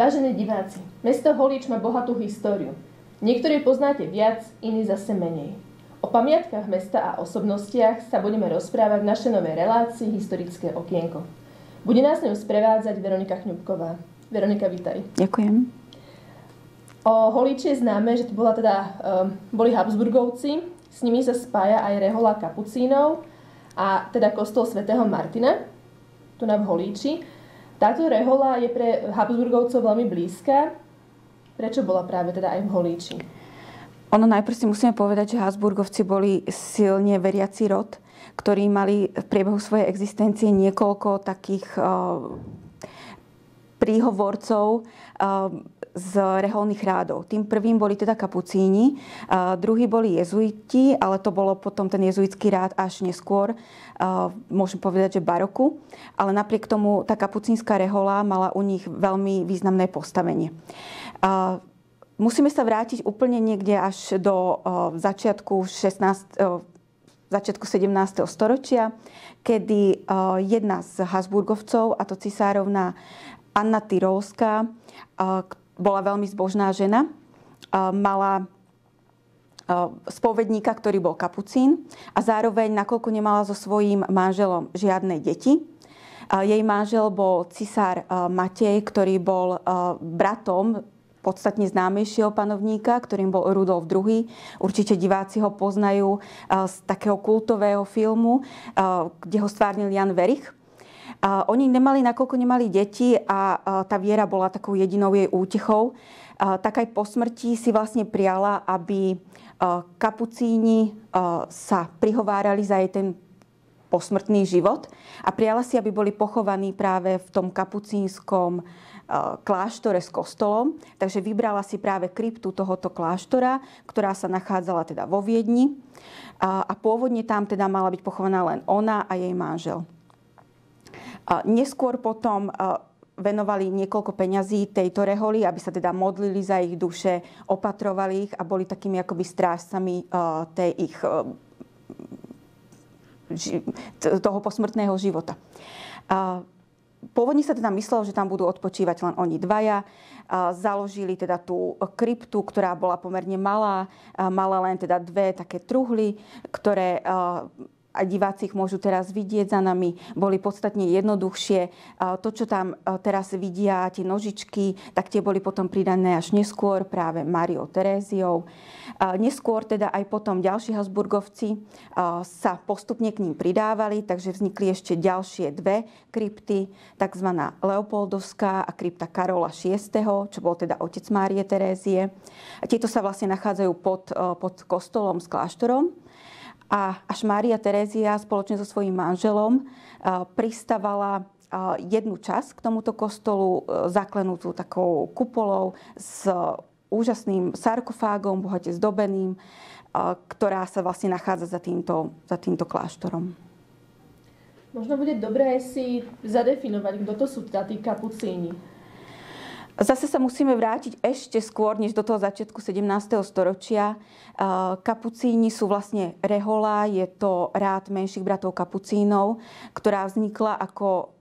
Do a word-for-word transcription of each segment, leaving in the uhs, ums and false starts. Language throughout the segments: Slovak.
Vážení diváci, mesto Holíč má bohatú históriu. Niektorí poznáte viac, iní zase menej. O pamiatkách mesta a osobnostiach sa budeme rozprávať v našej novej relácii Historické okienko. Bude nás ňou sprevádzať Veronika Kňupková. Veronika, vítaj. Ďakujem. O Holíči je známe, že to bola teda, um, boli Habsburgovci, s nimi sa spája aj rehoľa kapucínov a teda kostol svätého Martina, tu na v Holíči. Táto rehoľa je pre Habsburgovcov veľmi blízka. Prečo bola práve teda aj v Holíči? Ono najprv si musíme povedať, že Habsburgovci boli silne veriaci rod, ktorí mali v priebehu svojej existencie niekoľko takých uh, príhovorcov uh, z reholných rádov. Tým prvým boli teda kapucíni, uh, druhý boli jezuiti, ale to bolo potom ten jezuitský rád až neskôr, uh, môžem povedať, že baroku. Ale napriek tomu tá kapucínska rehoľa mala u nich veľmi významné postavenie. Uh, musíme sa vrátiť úplne niekde až do uh, začiatku šestnásteho Uh, začiatku sedemnásteho storočia, kedy uh, jedna z Habsburgovcov, a to cisárovna Anna Tyrolská, uh, bola veľmi zbožná žena, uh, mala uh, spovedníka, ktorý bol kapucín a zároveň, nakoľko nemala so svojím manželom žiadne deti, uh, jej manžel bol cisár uh, Matej, ktorý bol uh, bratom podstatne známejšieho panovníka, ktorým bol Rudolf druhý. Určite diváci ho poznajú z takého kultového filmu, kde ho stvárnil Jan Werich. Oni nemali, nakoľko nemali deti a tá viera bola takou jedinou jej útechou, tak aj po smrti si vlastne priala, aby kapucíni sa prihovárali za jej ten posmrtný život a priala si, aby boli pochovaní práve v tom kapucínskom kláštore s kostolom. Takže vybrala si práve kryptu tohoto kláštora, ktorá sa nachádzala teda vo Viedni. A, a pôvodne tam teda mala byť pochovaná len ona a jej manžel. A neskôr potom venovali niekoľko peňazí tejto reholi, aby sa teda modlili za ich duše, opatrovali ich a boli takými akoby strážcami tej ich toho posmrtného života. Pôvodne sa teda myslelo, že tam budú odpočívať len oni dvaja. Založili teda tú kryptu, ktorá bola pomerne malá. Mala len teda dve také truhly, ktoré a diváci ich môžu teraz vidieť za nami, boli podstatne jednoduchšie. To, čo tam teraz vidia, tie nožičky, tak tie boli potom pridané až neskôr práve Máriou Teréziou. Neskôr teda aj potom ďalší Habsburgovci sa postupne k ním pridávali, takže vznikli ešte ďalšie dve krypty, takzvaná Leopoldovská a krypta Karola šiesteho, čo bol teda otec Márie Terézie. Tieto sa vlastne nachádzajú pod, pod kostolom s kláštorom. A až Mária Terézia spoločne so svojím manželom pristavala jednu časť k tomuto kostolu, zaklenutú takou kupolou s úžasným sarkofágom, bohate zdobeným, ktorá sa vlastne nachádza za týmto, za týmto kláštorom. Možno bude dobré si zadefinovať, kto to sú teda tí kapucíni. Zase sa musíme vrátiť ešte skôr, než do toho začiatku sedemnásteho storočia. Kapucíni sú vlastne rehoľa, je to rád menších bratov kapucínov, ktorá vznikla ako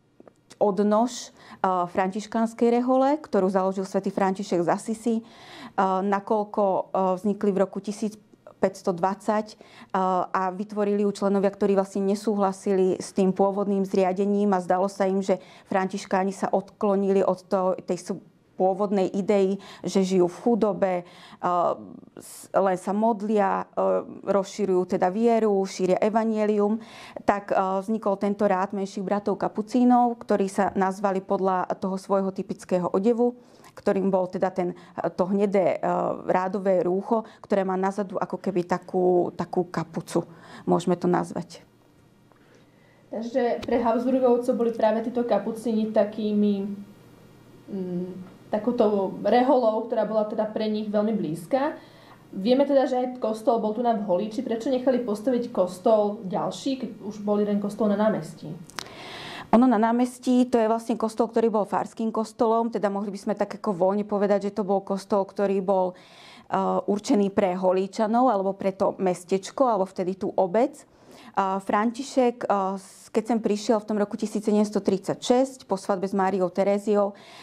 odnož františkánskej rehole, ktorú založil svätý František z Assisi, nakoľko vznikli v roku tisícpäťstodvadsať a vytvorili ju členovia, ktorí vlastne nesúhlasili s tým pôvodným zriadením a zdalo sa im, že františkáni sa odklonili od toho, tej pôvodnej idei, že žijú v chudobe, len sa modlia, rozširujú teda vieru, šíria evanjelium. Tak vznikol tento rád menších bratov kapucínov, ktorí sa nazvali podľa toho svojho typického odevu, ktorým bol teda ten, to hnedé rádové rúcho, ktoré má nazadu ako keby takú, takú kapucu, môžeme to nazvať. Takže pre Habsburgovcov boli práve títo kapucíni takými mm, takouto reholou, ktorá bola teda pre nich veľmi blízka. Vieme teda, že aj kostol bol tu na v Holíči. Prečo nechali postaviť kostol ďalší, keď už bol jeden kostol na námestí? Ono na námestí, to je vlastne kostol, ktorý bol farským kostolom, teda mohli by sme tak ako voľne povedať, že to bol kostol, ktorý bol uh, určený pre Holíčanov, alebo pre to mestečko, alebo vtedy tú obec. Uh, František, uh, keď sem prišiel v tom roku tisícsedemstotridsaťšesť po svadbe s Máriou Teréziou, tak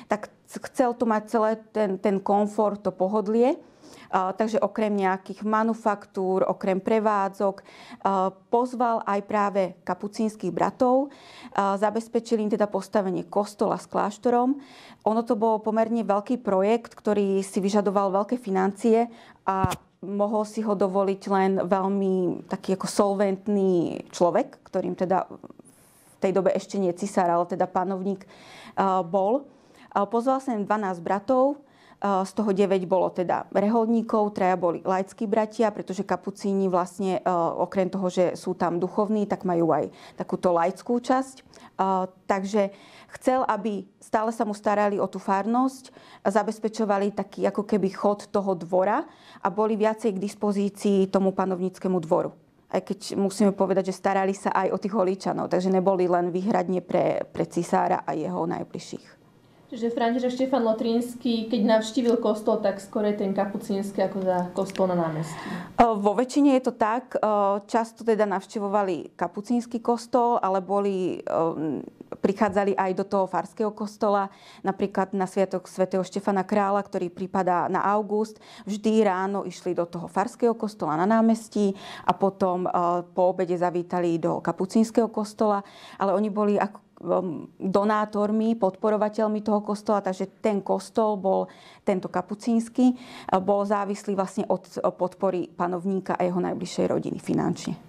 chcel tu mať celé ten, ten komfort, to pohodlie. Uh, takže okrem nejakých manufaktúr, okrem prevádzok, uh, pozval aj práve kapucínskych bratov. Uh, zabezpečili im teda postavenie kostola s kláštorom. Ono to bol pomerne veľký projekt, ktorý si vyžadoval veľké financie a mohol si ho dovoliť len veľmi taký ako solventný človek, ktorým teda v tej dobe ešte nie cisár, ale teda panovník uh, bol. Uh, pozval sa im dvanásť bratov. Z toho deväť bolo teda reholníkov, traja boli laickí bratia, pretože kapucíni vlastne okrem toho, že sú tam duchovní, tak majú aj takúto laickú časť. Takže chcel, aby stále sa mu starali o tú farnosť, zabezpečovali taký ako keby chod toho dvora a boli viacej k dispozícii tomu panovníckemu dvoru. Aj keď musíme povedať, že starali sa aj o tých Holíčanov, takže neboli len výhradne pre, pre cisára a jeho najbližších. Čiže František Štefan Lotrínsky, keď navštívil kostol, tak skôr je ten kapucínsky ako za kostol na námestí. Vo väčšine je to tak. Často teda navštevovali kapucínsky kostol, ale boli, prichádzali aj do toho farského kostola. Napríklad na sviatok svätého Štefana Kráľa, ktorý pripadá na august. Vždy ráno išli do toho farského kostola na námestí a potom po obede zavítali do kapucínskeho kostola. Ale oni boli ako donátormi, podporovateľmi toho kostola, takže ten kostol bol, tento kapucínsky, bol závislý vlastne od podpory panovníka a jeho najbližšej rodiny finančne.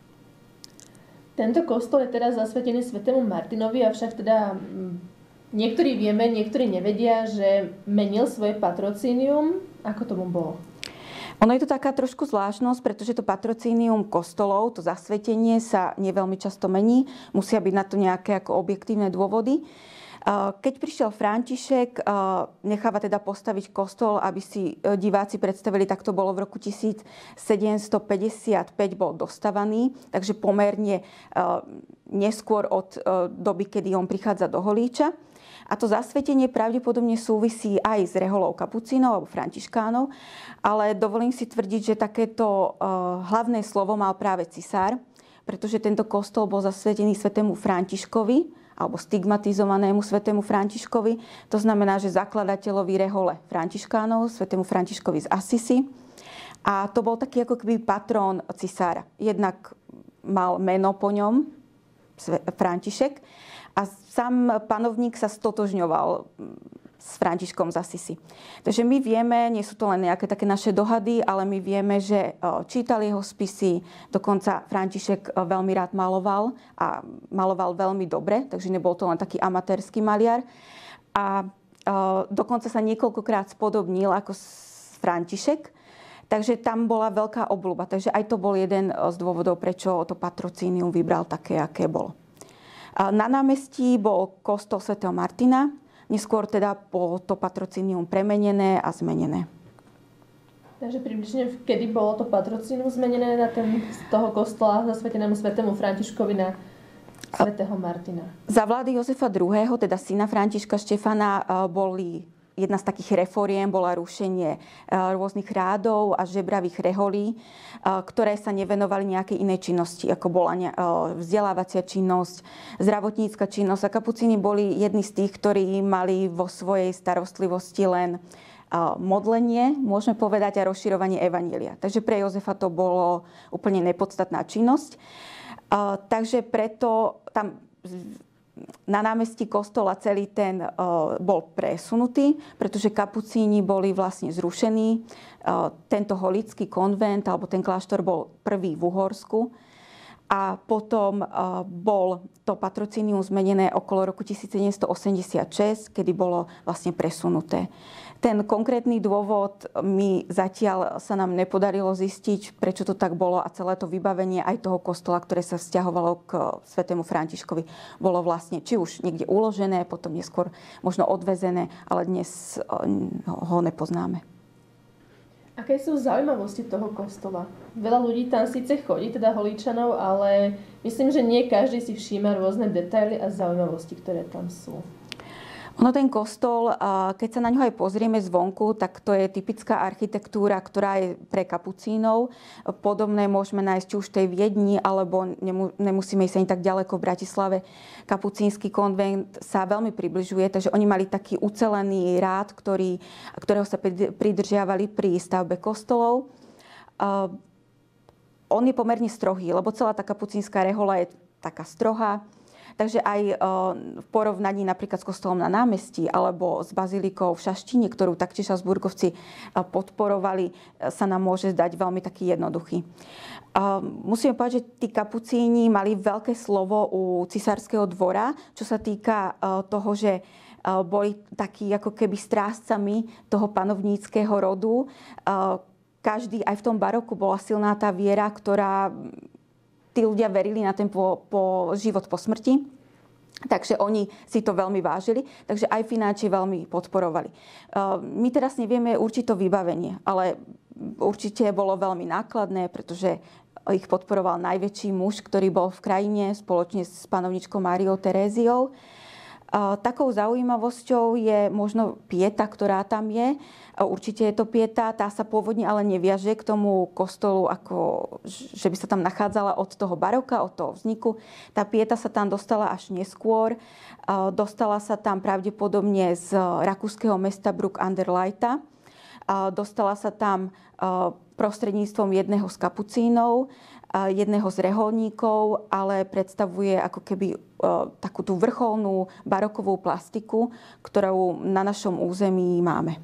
Tento kostol je teraz zasvetený svätému Martinovi, avšak teda niektorí vieme, niektorí nevedia, že menil svoje patrocínium. Ako tomu bolo? Ono je to taká trošku zvláštnosť, pretože to patrocínium kostolov, to zasvetenie sa neveľmi často mení. Musia byť na to nejaké ako objektívne dôvody. Keď prišiel František, necháva teda postaviť kostol, aby si diváci predstavili, tak to bolo v roku tisícsedemstopäťdesiatpäť bol dostavaný, takže pomerne neskôr od doby, kedy on prichádza do Holíča. A to zasvetenie pravdepodobne súvisí aj s reholou kapucínov alebo františkánov, ale dovolím si tvrdiť, že takéto uh, hlavné slovo mal práve cisár, pretože tento kostol bol zasvetený svätému Františkovi alebo stigmatizovanému svätému Františkovi. To znamená, že zakladateľovi rehole františkánov, svätému Františkovi z Assisi. A to bol taký ako keby patrón cisára. Jednak mal meno po ňom, František, a sám panovník sa stotožňoval s Františkom z Assisi. Takže my vieme, nie sú to len nejaké také naše dohady, ale my vieme, že čítal jeho spisy, dokonca František veľmi rád maloval a maloval veľmi dobre, takže nebol to len taký amatérsky maliar. A dokonca sa niekoľkokrát spodobnil ako František, takže tam bola veľká obľuba. Takže aj to bol jeden z dôvodov, prečo to patrocínium vybral také, aké bolo. Na námestí bol kostol svätého Martina, neskôr teda bolo to patrocínium premenené a zmenené. Takže približne kedy bolo to patrocínium zmenené na ten, z toho kostola zasvetenému svätému Františkovi na svätého Martina? Za vlády Jozefa druhého., teda syna Františka Štefana, boli jedna z takých reforiem bola rušenie rôznych rádov a žebravých reholí, ktoré sa nevenovali nejakej inej činnosti, ako bola vzdelávacia činnosť, zdravotnícka činnosť. A kapucíni boli jedni z tých, ktorí mali vo svojej starostlivosti len modlenie, môžeme povedať, a rozširovanie evanjelia. Takže pre Jozefa to bolo úplne nepodstatná činnosť. Takže preto tam na námestí kostola celý ten uh, bol presunutý, pretože kapucíni boli vlastne zrušení. Uh, tento holický konvent alebo ten kláštor bol prvý v Uhorsku a potom uh, bol to patrocínium zmenené okolo roku tisícsedemstoosemdesiatšesť, kedy bolo vlastne presunuté. Ten konkrétny dôvod mi zatiaľ sa nám nepodarilo zistiť, prečo to tak bolo, a celé to vybavenie aj toho kostola, ktoré sa vzťahovalo k svätému Františkovi, bolo vlastne či už niekde uložené, potom neskôr možno odvezené, ale dnes ho nepoznáme. Aké sú zaujímavosti toho kostola? Veľa ľudí tam síce chodí, teda Holíčanov, ale myslím, že nie každý si všíma rôzne detaily a zaujímavosti, ktoré tam sú. Ono ten kostol, keď sa na ňo aj pozrieme zvonku, tak to je typická architektúra, ktorá je pre kapucínov. Podobné môžeme nájsť či už v tej Viedni, alebo nemusíme ísť ani tak ďaleko v Bratislave. Kapucínsky konvent sa veľmi približuje, takže oni mali taký ucelený rád, ktorý, ktorého sa pridržiavali pri stavbe kostolov. On je pomerne strohý, lebo celá tá kapucínska rehoľa je taká strohá. Takže aj v porovnaní napríklad s kostolom na námestí alebo s bazilikou v Šaštíne, ktorú taktiež Habsburgovci podporovali, sa nám môže zdať veľmi taký jednoduchý. Musíme povedať, že tí kapucíni mali veľké slovo u cisárskeho dvora, čo sa týka toho, že boli takí ako keby strážcami toho panovníckeho rodu. Každý, aj v tom baroku bola silná tá viera, ktorá... Tí ľudia verili na ten po, po život po smrti, takže oni si to veľmi vážili, takže aj finančne veľmi podporovali. My teraz nevieme určito vybavenie, ale určite bolo veľmi nákladné, pretože ich podporoval najväčší muž, ktorý bol v krajine spoločne s panovničkou Máriou Teréziou. Takou zaujímavosťou je možno pieta, ktorá tam je. Určite je to pieta, tá sa pôvodne ale neviaže k tomu kostolu, ako, že by sa tam nachádzala od toho baroka, od toho vzniku. Tá pieta sa tam dostala až neskôr. Dostala sa tam pravdepodobne z rakúskeho mesta Bruck an der Leitha. Dostala sa tam prostredníctvom jedného z kapucínov, jedného z reholníkov, ale predstavuje ako keby takú tú vrcholnú barokovú plastiku, ktorú na našom území máme.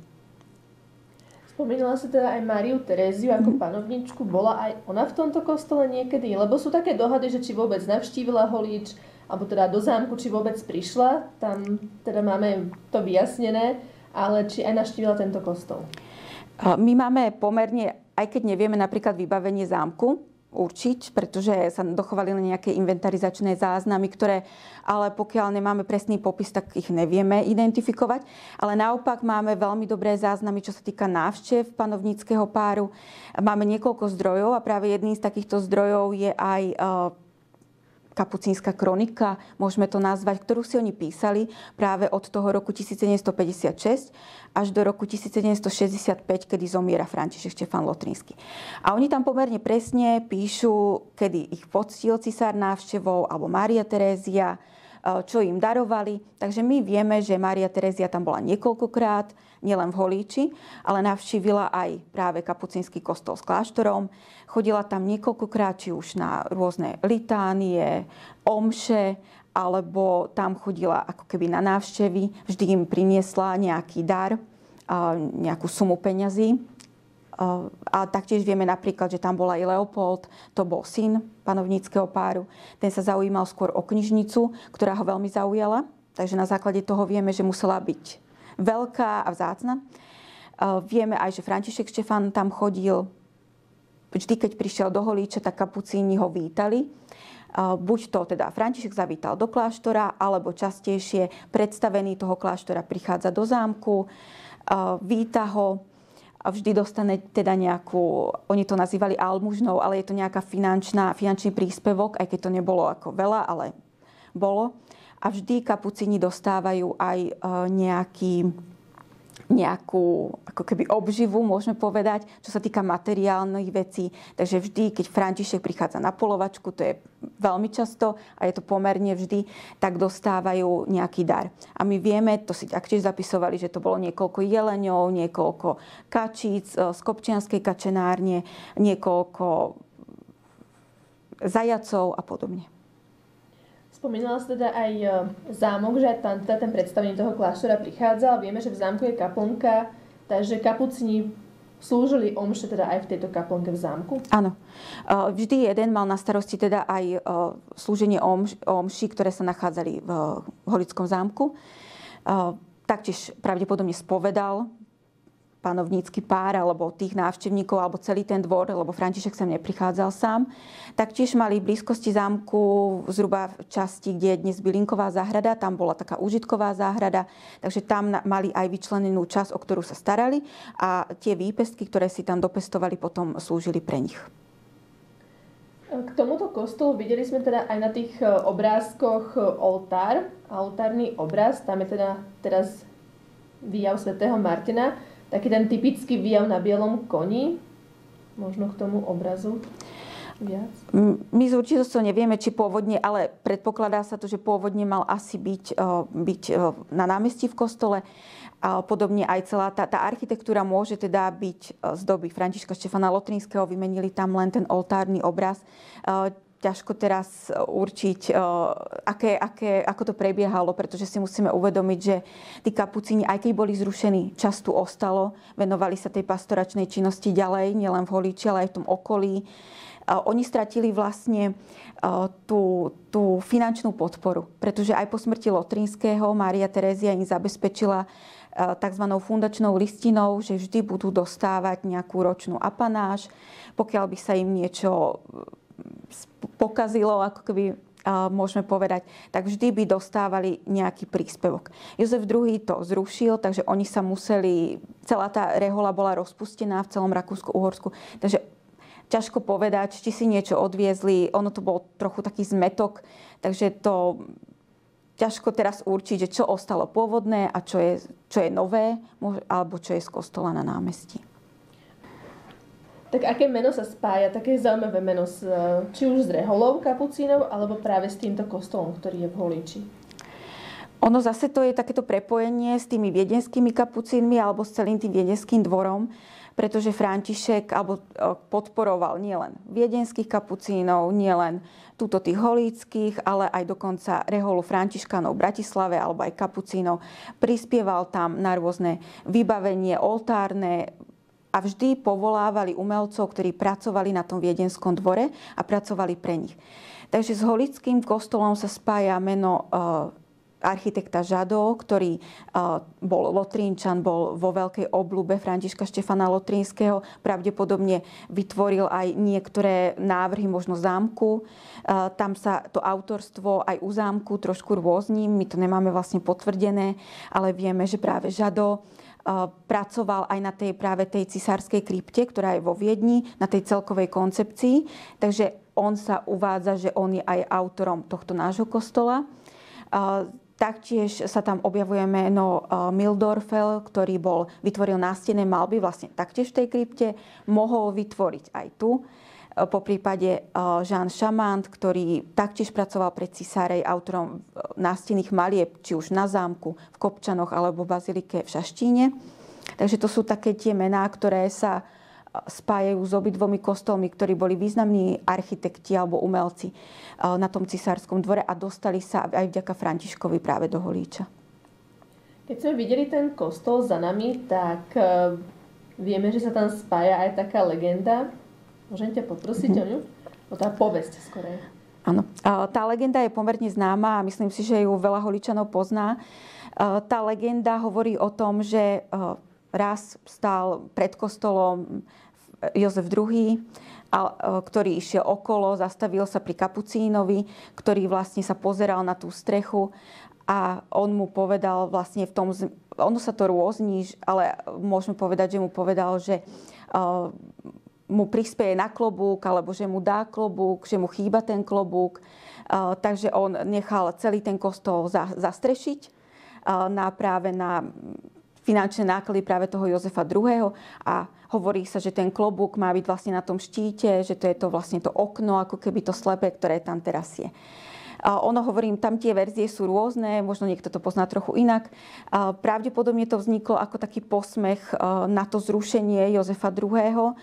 Spomínala si teda aj Máriu Teréziu ako panovničku. Bola aj ona v tomto kostole niekedy? Lebo sú také dohady, že či vôbec navštívila Holíč, alebo teda do zámku, či vôbec prišla. Tam teda máme to vyjasnené, ale či aj navštívila tento kostol? My máme pomerne, aj keď nevieme napríklad vybavenie zámku určiť, pretože sa dochovali len nejaké inventarizačné záznamy, ktoré, ale pokiaľ nemáme presný popis, tak ich nevieme identifikovať. Ale naopak máme veľmi dobré záznamy, čo sa týka návštev panovníckeho páru. Máme niekoľko zdrojov a práve jedným z takýchto zdrojov je aj kapucínska kronika, môžeme to nazvať, ktorú si oni písali práve od toho roku tisícsedemstopäťdesiatšesť až do roku tisícsedemstošesťdesiatpäť, kedy zomiera František Štefán Lotrínsky. A oni tam pomerne presne píšu, kedy ich poctil cisár návštevou alebo Mária Terézia, čo im darovali. Takže my vieme, že Mária Terézia tam bola niekoľkokrát, nielen v Holíči, ale navštívila aj práve kapucínsky kostol s kláštorom. Chodila tam niekoľkokrát, či už na rôzne litánie, omše, alebo tam chodila ako keby na návštevy. Vždy im priniesla nejaký dar, nejakú sumu peňazí. A taktiež vieme napríklad, že tam bol aj Leopold, to bol syn panovníckeho páru. Ten sa zaujímal skôr o knižnicu, ktorá ho veľmi zaujala. Takže na základe toho vieme, že musela byť veľká a vzácna. Vieme aj, že František Štefán tam chodil. Vždy, keď prišiel do Holíča, tak kapucíni ho vítali. Buď to teda František zavítal do kláštora, alebo častejšie predstavený toho kláštora prichádza do zámku, víta ho. A vždy dostane teda nejakú, oni to nazývali almužnou, ale je to nejaká finančná, finančný príspevok, aj keď to nebolo ako veľa, ale bolo. A vždy kapucíni dostávajú aj nejaký, nejakú ako keby obživu, môžeme povedať, čo sa týka materiálnych vecí. Takže vždy, keď František prichádza na polovačku, to je veľmi často a je to pomerne vždy, tak dostávajú nejaký dar. A my vieme, to si taktiež zapisovali, že to bolo niekoľko jeleňov, niekoľko kačíc z Kopčianskej kačenárne, niekoľko zajacov a podobne. Spomínala sa teda aj zámok, že tam teda ten predstavený toho kláštora prichádzal. Vieme, že v zámku je kaplnka, takže kapucíni slúžili omše teda aj v tejto kaplnke v zámku? Áno. Vždy jeden mal na starosti teda aj slúženie omš, omší, ktoré sa nachádzali v Holickom zámku. Taktiež pravdepodobne spovedal panovnícky pár alebo tých návštevníkov alebo celý ten dvor, lebo František sem neprichádzal sám. Taktiež mali v blízkosti zámku zhruba v časti, kde je dnes bylinková záhrada, tam bola taká užitková záhrada, takže tam mali aj vyčlenenú časť, o ktorú sa starali a tie výpestky, ktoré si tam dopestovali, potom slúžili pre nich. K tomuto kostolu videli sme teda aj na tých obrázkoch oltár, oltárny obraz, tam je teda teraz výjav svätého Martina, taký ten typický výjav na bielom koni. Možno k tomu obrazu viac? My z určitosťou nevieme, či pôvodne, ale predpokladá sa to, že pôvodne mal asi byť, byť na námestí v kostole. A podobne aj celá tá, tá architektúra môže teda byť z doby Františka Štefana Lotrinského. Vymenili tam len ten oltárny obraz. Ťažko teraz určiť, aké, aké, ako to prebiehalo, pretože si musíme uvedomiť, že tí kapucíni, aj keď boli zrušení, čas tu ostalo. Venovali sa tej pastoračnej činnosti ďalej, nielen v Holíči, ale aj v tom okolí. Oni stratili vlastne tú, tú finančnú podporu, pretože aj po smrti Lotrinského Mária Terézia im zabezpečila tzv. Fundačnou listinou, že vždy budú dostávať nejakú ročnú apanáž. Pokiaľ by sa im niečo pokazilo, ako keby môžeme povedať, tak vždy by dostávali nejaký príspevok. Jozef druhý. to zrušil, takže oni sa museli, celá tá rehoľa bola rozpustená v celom Rakúsku-Uhorsku. Takže ťažko povedať, či si niečo odviezli. Ono to bol trochu taký zmetok, takže to ťažko teraz určiť, že čo ostalo pôvodné a čo je, čo je nové, alebo čo je z kostola na námestí. Tak aké meno sa spája, také zaujímavé meno, s, či už s reholou kapucínov, alebo práve s týmto kostolom, ktorý je v Holíči? Ono zase to je takéto prepojenie s tými viedenskými kapucínmi alebo s celým tým viedenským dvorom, pretože František alebo podporoval nielen viedenských kapucínov, nielen túto tých holíckých, ale aj dokonca reholu františkanov v Bratislave alebo aj kapucínov. Prispieval tam na rôzne vybavenie oltárne a vždy povolávali umelcov, ktorí pracovali na tom viedenskom dvore a pracovali pre nich. Takže s holickým kostolom sa spája meno architekta Žado, ktorý bol Lotrínčan, bol vo veľkej obľúbe Františka Štefana Lotrinského. Pravdepodobne vytvoril aj niektoré návrhy, možno zámku. Tam sa to autorstvo aj u zámku trošku rôzni. My to nemáme vlastne potvrdené, ale vieme, že práve Žado pracoval aj na tej práve tej cisárskej krypte, ktorá je vo Viedni, na tej celkovej koncepcii. Takže on sa uvádza, že on je aj autorom tohto nášho kostola. Taktiež sa tam objavuje meno Mildorfel, ktorý bol, vytvoril nástenné malby, vlastne taktiež v tej krypte, mohol vytvoriť aj tu. Po prípade Jean Chamant, ktorý taktiež pracoval pre cisárej, autorom nástenných malieb, či už na zámku, v Kopčanoch alebo v bazilike v Šaštíne. Takže to sú také tie mená, ktoré sa spájajú s obidvomi kostolmi, ktorí boli významní architekti alebo umelci na tom cisárskom dvore a dostali sa aj vďaka Františkovi práve do Holíča. Keď sme videli ten kostol za nami, tak vieme, že sa tam spája aj taká legenda. Môžem ťa poprosiť mm-hmm. o ňu? O tá povesť skorej. Áno. Tá legenda je pomerne známa a myslím si, že ju veľa Holíčanov pozná. Tá legenda hovorí o tom, že raz stál pred kostolom Jozef druhý, ktorý išiel okolo, zastavil sa pri kapucínovi, ktorý vlastne sa pozeral na tú strechu a on mu povedal vlastne v tom, ono sa to rôzni, ale môžeme povedať, že mu povedal, že mu prispieje na klobúk, alebo že mu dá klobúk, že mu chýba ten klobúk. Takže on nechal celý ten kostol zastrešiť na práve na finančné náklady práve toho Jozefa druhého. A hovorí sa, že ten klobúk má byť vlastne na tom štíte, že to je to vlastne to okno, ako keby to slepé, ktoré tam teraz je. Ono, hovorím, tam tie verzie sú rôzne, možno niekto to pozná trochu inak. Pravdepodobne to vzniklo ako taký posmech na to zrušenie Jozefa druhého.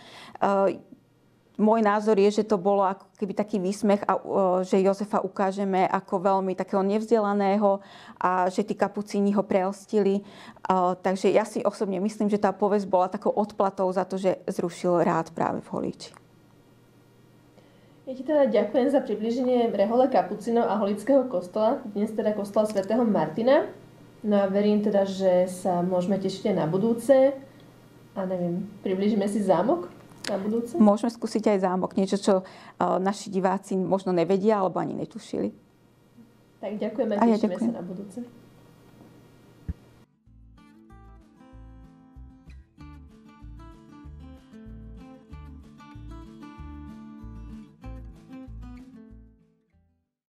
Môj názor je, že to bolo ako keby taký výsmech a že Jozefa ukážeme ako veľmi takého nevzdelaného a že tí kapucíni ho preelstili. Takže ja si osobne myslím, že tá povesť bola takou odplatou za to, že zrušil rád práve v Holíči. Ja ti teda ďakujem za približenie rehole kapucínov a holického kostola, dnes teda kostola svätého Martina. No a verím teda, že sa môžeme tešiť aj na budúce. A neviem, približíme si zámok na budúce? Môžeme skúsiť aj zámok, niečo, čo naši diváci možno nevedia alebo ani netušili. Tak ďakujeme, tešíme sa na budúce.